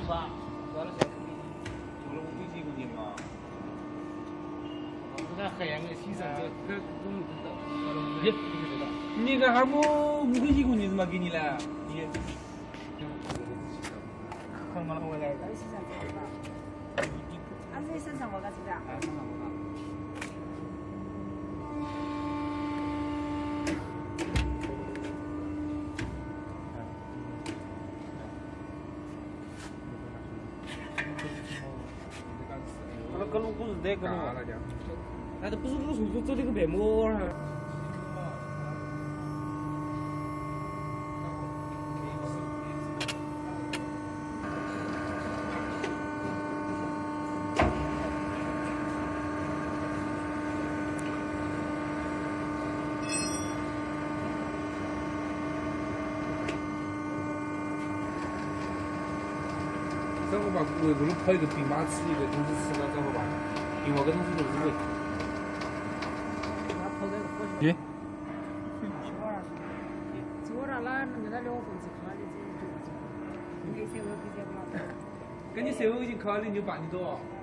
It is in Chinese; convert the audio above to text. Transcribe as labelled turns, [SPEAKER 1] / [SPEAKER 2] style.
[SPEAKER 1] 吧？多少钱？
[SPEAKER 2] 做了5几个年嘛。
[SPEAKER 1] 我在海洋的西城这个公路知道。
[SPEAKER 2] 你这还没几个年子嘛给你了？你。
[SPEAKER 1] 看嘛，我来。
[SPEAKER 3] 到西城这个吧。俺这身上我干是不是？
[SPEAKER 1] 哎，看看。那个路不是这个路，那都不是路途走这个白馍儿。
[SPEAKER 2] 这个吧，围个路跑一个兵马俑一个东西吃了，这个吧，另外个东西都是围。耶。
[SPEAKER 3] 做了那给他2份子卡的，这就跟社会比较嘛。
[SPEAKER 2] 跟你社会已经考的，你就办的多。